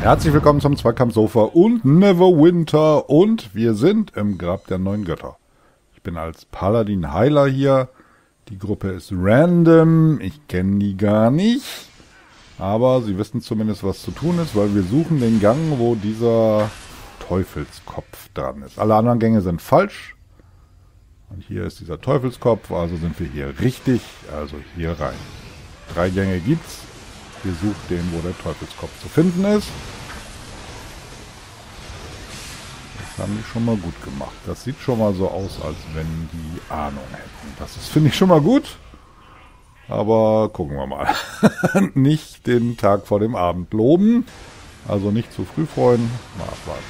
Herzlich willkommen zum Zweikampfsofa und Neverwinter und wir sind im Grab der neuen Götter. Ich bin als Paladin Heiler hier. Die Gruppe ist random, ich kenne die gar nicht. Aber sie wissen zumindest, was zu tun ist, weil wir suchen den Gang, wo dieser Teufelskopf dran ist. Alle anderen Gänge sind falsch. Und hier ist dieser Teufelskopf, also sind wir hier richtig, also hier rein. 3 Gänge gibt's. Wir suchen den, wo der Teufelskopf zu finden ist. Das haben die schon mal gut gemacht. Das sieht schon mal so aus, als wenn die Ahnung hätten. Das ist, finde ich, schon mal gut. Aber gucken wir mal. Nicht den Tag vor dem Abend loben. Also nicht zu früh freuen. Mal abwarten.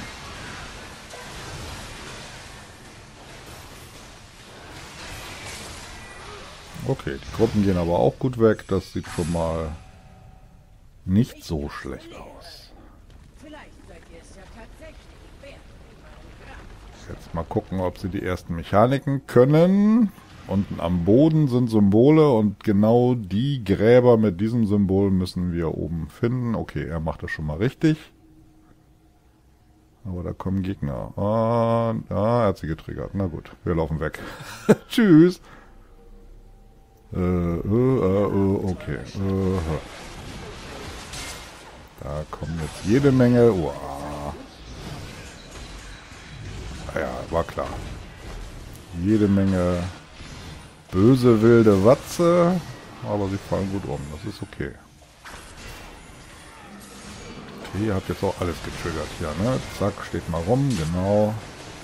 Okay, die Gruppen gehen aber auch gut weg. Das sieht schon mal nicht so schlecht aus. Jetzt mal gucken, ob sie die ersten Mechaniken können. Unten am Boden sind Symbole und genau die Gräber mit diesem Symbol müssen wir oben finden. Okay, er macht das schon mal richtig. Aber da kommen Gegner. Er hat sie getriggert. Na gut, wir laufen weg. Tschüss. Okay. Da kommen jetzt jede Menge. Ja, war klar. Jede Menge böse, wilde Watze. Aber sie fallen gut um. Das ist okay. Okay, ihr habt jetzt auch alles getriggert hier, ne? Zack, steht mal rum. Genau.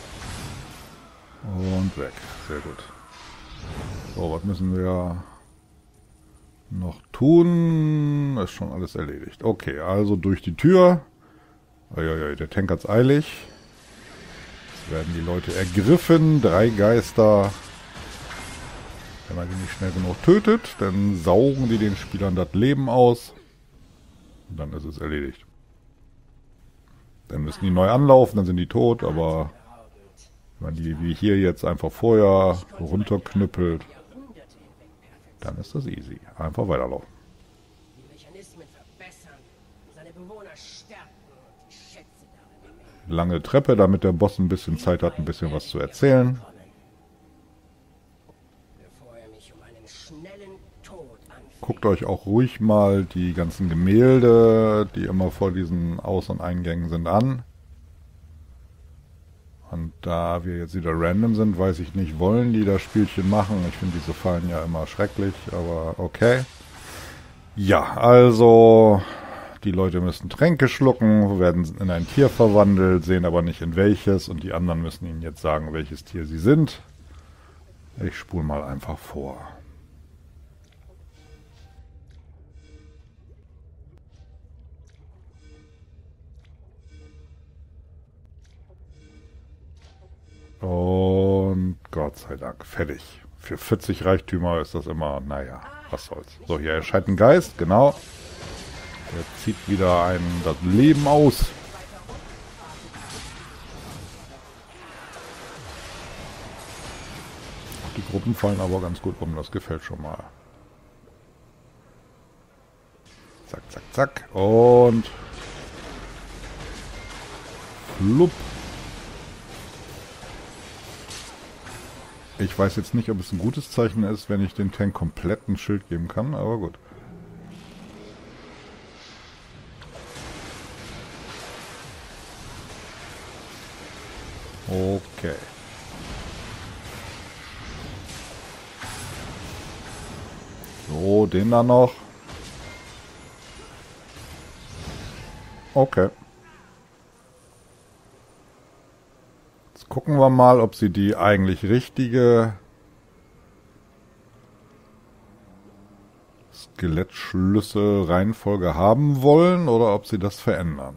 Und weg. Sehr gut. So, was müssen wir noch tun? Ist schon alles erledigt. Okay, also durch die Tür. Uiuiui, der Tank hat's eilig. Jetzt werden die Leute ergriffen. 3 Geister. Wenn man die nicht schnell genug tötet, dann saugen die den Spielern das Leben aus. Und dann ist es erledigt. Dann müssen die neu anlaufen, dann sind die tot, aber wenn man die wie hier jetzt einfach vorher runterknüppelt, dann ist das easy. Einfach weiterlaufen. Lange Treppe, damit der Boss ein bisschen Zeit hat, ein bisschen was zu erzählen. Guckt euch auch ruhig mal die ganzen Gemälde, die immer vor diesen Aus- und Eingängen sind, an. Und da wir jetzt wieder random sind, weiß ich nicht, wollen die das Spielchen machen? Ich finde diese Fallen ja immer schrecklich, aber okay. Ja, also die Leute müssen Tränke schlucken, werden in ein Tier verwandelt, sehen aber nicht in welches und die anderen müssen ihnen jetzt sagen, welches Tier sie sind. Ich spule mal einfach vor. Und Gott sei Dank, fertig. Für 40 Reichtümer ist das immer, naja, was soll's. So, hier erscheint ein Geist, genau. Der zieht wieder das Leben aus. Die Gruppen fallen aber ganz gut um, das gefällt schon mal. Zack, zack, zack. Und flupp. Ich weiß jetzt nicht, ob es ein gutes Zeichen ist, wenn ich dem Tank komplett ein Schild geben kann, aber gut. Okay. So, den da noch. Okay. Gucken wir mal, ob sie die eigentlich richtige Skelettschlüssel-Reihenfolge haben wollen oder ob sie das verändern.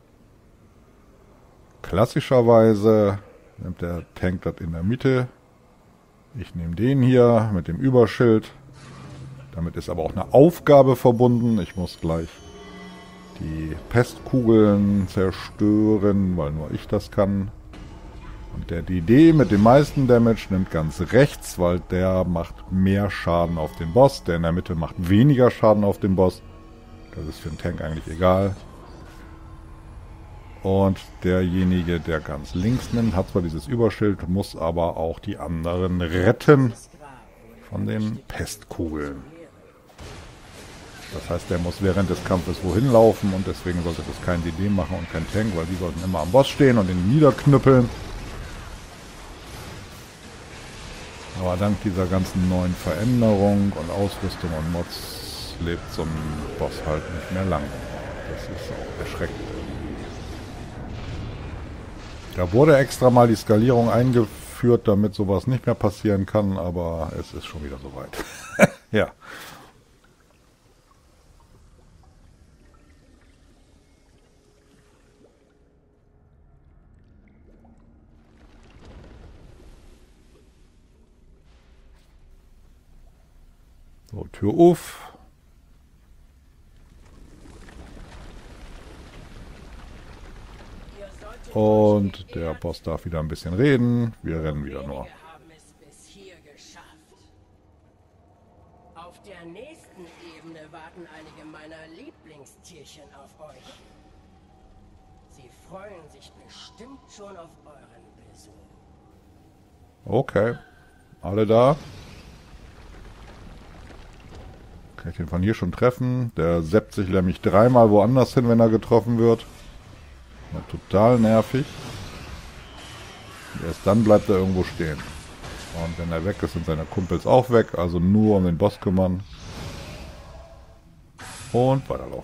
Klassischerweise nimmt der Tank das in der Mitte. Ich nehme den hier mit dem Überschild. Damit ist aber auch eine Aufgabe verbunden. Ich muss gleich die Pestkugeln zerstören, weil nur ich das kann. Und der DD mit dem meisten Damage nimmt ganz rechts, weil der macht mehr Schaden auf den Boss. Der in der Mitte macht weniger Schaden auf den Boss. Das ist für den Tank eigentlich egal. Und derjenige, der ganz links nimmt, hat zwar dieses Überschild, muss aber auch die anderen retten von den Pestkugeln. Das heißt, der muss während des Kampfes wohin laufen und deswegen sollte das kein DD machen und kein Tank, weil die sollten immer am Boss stehen und ihn niederknüppeln. Aber dank dieser ganzen neuen Veränderung und Ausrüstung und Mods lebt so ein Boss halt nicht mehr lang. Das ist auch erschreckend. Da wurde extra mal die Skalierung eingeführt, damit sowas nicht mehr passieren kann, aber es ist schon wieder soweit. Ja. So, Tür auf. Und der Boss darf wieder ein bisschen reden. Wir rennen wieder nur. Auf der nächsten Ebene warten einige meiner Lieblingstierchen auf euch. Sie freuen sich bestimmt schon auf euren Besuch. Okay. Alle da. Kann ich den von hier schon treffen? Der seppt sich nämlich dreimal woanders hin, wenn er getroffen wird. Ja, total nervig. Und erst dann bleibt er irgendwo stehen. Und wenn er weg ist, sind seine Kumpels auch weg. Also nur um den Boss kümmern. Und weiterlaufen.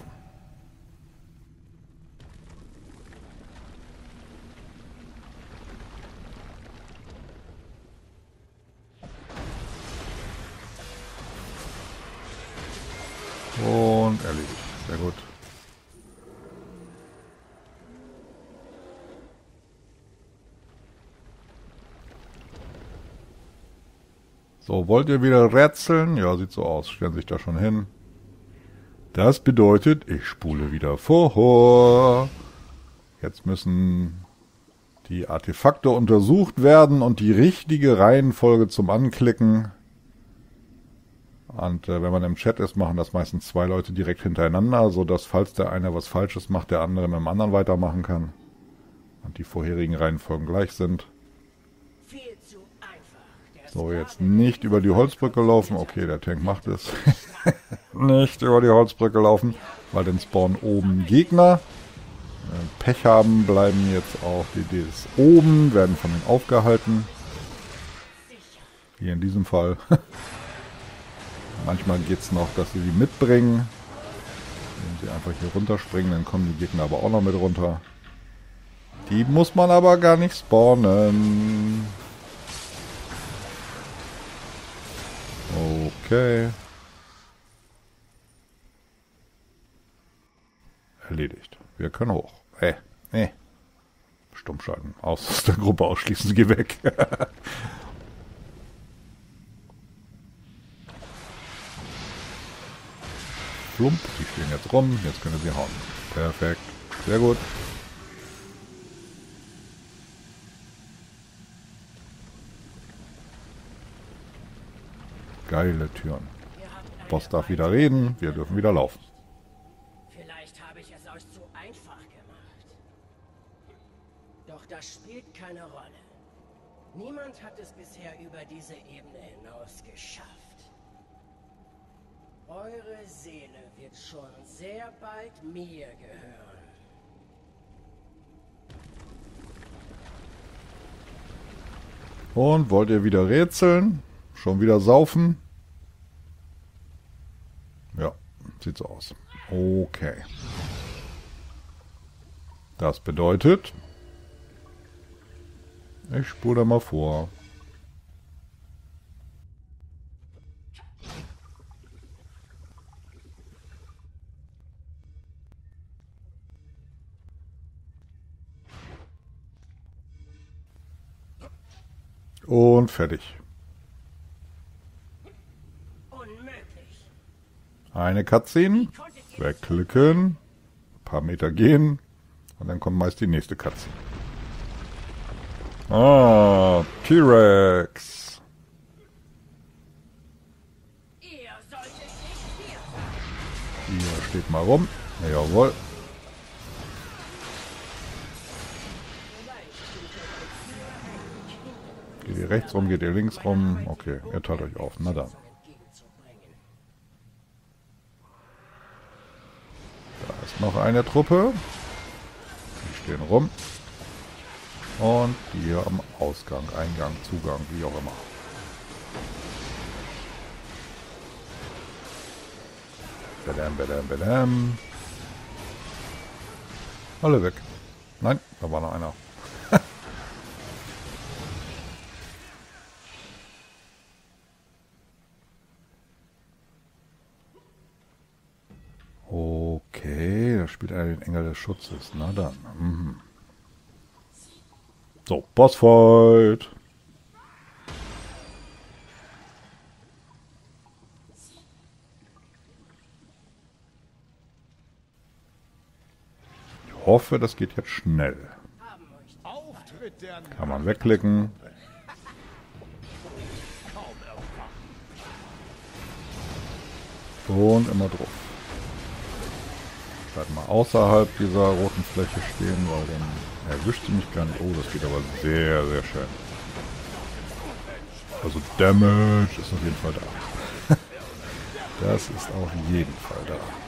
Und erledigt. Sehr gut. So, wollt ihr wieder rätseln? Ja, sieht so aus. Stellen sich da schon hin. Das bedeutet, ich spule wieder vor. Jetzt müssen die Artefakte untersucht werden und die richtige Reihenfolge zum Anklicken. Und wenn man im Chat ist, machen das meistens zwei Leute direkt hintereinander, sodass, falls der eine was Falsches macht, der andere mit dem anderen weitermachen kann. Und die vorherigen Reihenfolgen gleich sind. So, jetzt nicht über die Holzbrücke laufen. Okay, der Tank macht es. Nicht über die Holzbrücke laufen, weil dann spawnen oben Gegner. Wenn wir Pech haben, bleiben jetzt auch die DDs oben, werden von denen aufgehalten. Hier in diesem Fall. Manchmal geht es noch, dass sie die mitbringen. Wenn sie einfach hier runterspringen, dann kommen die Gegner aber auch noch mit runter. Die muss man aber gar nicht spawnen. Okay. Erledigt. Wir können hoch. Stumm schalten. Aus der Gruppe ausschließen. Geh weg. Plump. Die stehen jetzt rum. Jetzt können sie hauen. Perfekt. Sehr gut. Geile Türen. Boss darf wieder reden. Wir dürfen wieder laufen. Vielleicht habe ich es euch zu einfach gemacht. Doch das spielt keine Rolle. Niemand hat es bisher über diese Ebene hinaus geschafft. Eure Seele wird schon sehr bald mir gehören. Und wollt ihr wieder rätseln? Schon wieder saufen? Ja, sieht so aus. Okay. Das bedeutet, ich spule mal vor. Und fertig. Unmöglich. Eine Cutscene. Wegklicken. Ein paar Meter gehen. Und dann kommt meist die nächste Cutscene. Ah, T-Rex. Ihr solltet nicht hier sein. Hier steht mal rum. Jawohl. Geht ihr rechts rum, geht ihr links rum? Okay, ihr teilt euch auf. Na dann. Da ist noch eine Truppe. Die stehen rum. Und die hier am Ausgang, Eingang, Zugang, wie auch immer. Badam, badam, badam. Alle weg. Nein, da war noch einer. Okay, da spielt einer den Engel des Schutzes. Na dann. Mhm. So, Bossfight. Ich hoffe, das geht jetzt schnell. Kann man wegklicken. Und immer drauf. Bleibt mal außerhalb dieser roten Fläche stehen, weil dann erwischt sie mich gar nicht. Oh, das geht aber sehr, sehr schön. Also Damage ist auf jeden Fall da. Das ist auf jeden Fall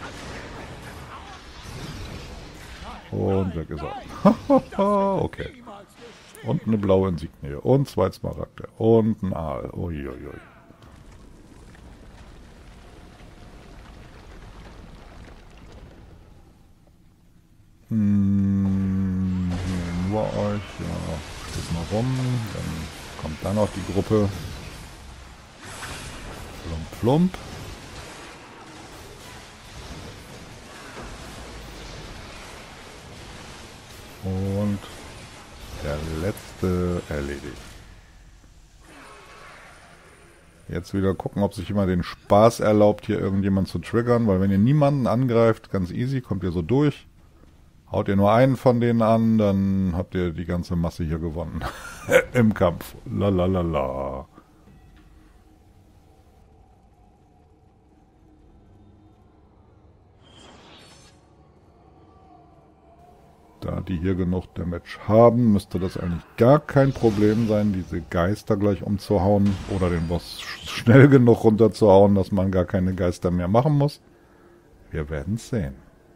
da. Und weg ist er. Okay. Und eine blaue Insignie. Und 2 Smaragde. Und ein Aal. Uiuiui. Hier über euch. Ja, steht mal rum. Dann kommt da noch die Gruppe. Plump, plump. Und der letzte erledigt. Jetzt wieder gucken, ob sich immer den Spaß erlaubt, hier irgendjemand zu triggern, weil wenn ihr niemanden angreift, ganz easy, kommt ihr so durch. Haut ihr nur einen von denen an, dann habt ihr die ganze Masse hier gewonnen. Im Kampf. Lalalala. Da die hier genug Damage haben, müsste das eigentlich gar kein Problem sein, diese Geister gleich umzuhauen oder den Boss schnell genug runterzuhauen, dass man gar keine Geister mehr machen muss. Wir werden es sehen.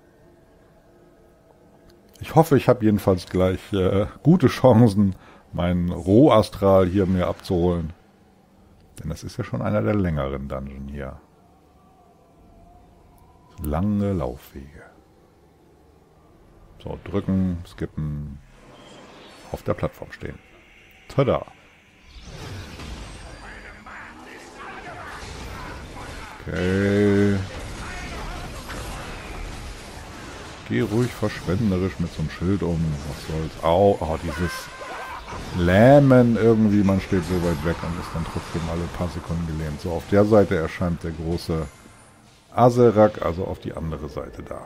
Ich hoffe, ich habe jedenfalls gleich gute Chancen, meinen Rohastral hier mir abzuholen. Denn das ist ja schon einer der längeren Dungeon hier. Lange Laufwege. So, drücken, skippen, auf der Plattform stehen. Tada! Okay. Geh ruhig verschwenderisch mit so einem Schild um. Was soll's? Au, oh, dieses Lähmen irgendwie. Man steht so weit weg und ist dann trotzdem alle paar Sekunden gelähmt. So, auf der Seite erscheint der große Aserak, also auf die andere Seite da.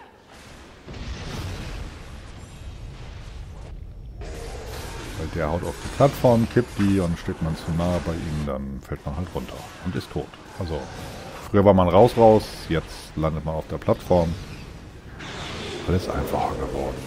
Weil der haut auf die Plattform, kippt die und steht man zu nah bei ihm, dann fällt man halt runter und ist tot. Also, früher war man raus, jetzt landet man auf der Plattform. Alles einfacher geworden.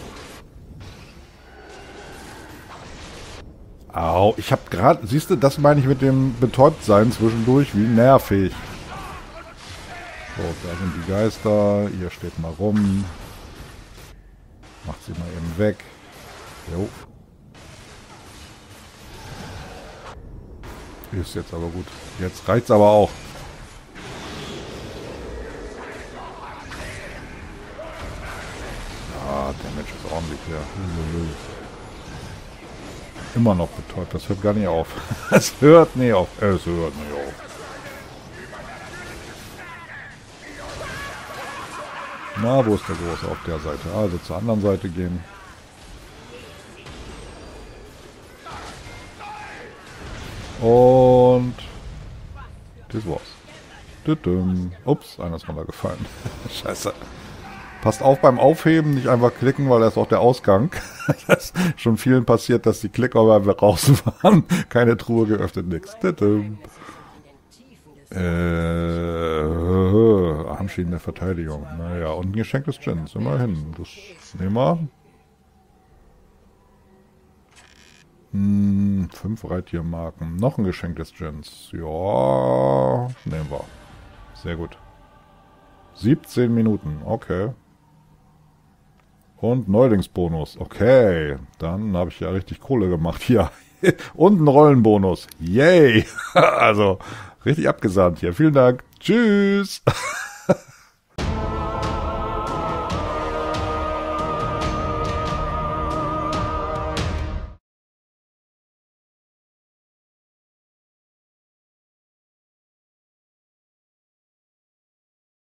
Au, ich hab gerade, siehst du, das meine ich mit dem Betäubtsein zwischendurch, wie nervig. So, da sind die Geister, ihr steht mal rum. Macht sie mal eben weg. Jo. Ist jetzt aber gut. Jetzt reicht's aber auch. Ja, Damage ist ordentlich hier. Immer noch betäubt. Das hört gar nicht auf. Es hört nicht auf. Es hört nicht auf. Na, wo ist der Große? Auf der Seite. Also zur anderen Seite gehen. Und das war's. Ups, einer ist runtergefallen. Scheiße. Passt auf beim Aufheben, nicht einfach klicken, weil das ist auch der Ausgang. Das ist schon vielen passiert, dass die Klicker raus waren. Keine Truhe geöffnet, nix. Armschienen der Verteidigung. Naja, und ein Geschenk des Djinns, immerhin. Das nehmen wir. 5 Reittiermarken. Noch ein Geschenk des Gens. Ja, nehmen wir. Sehr gut. 17 Minuten, okay. Und Neulingsbonus, okay. Dann habe ich ja richtig Kohle gemacht hier. Und einen Rollenbonus. Yay! Also, richtig abgesandt hier. Vielen Dank. Tschüss!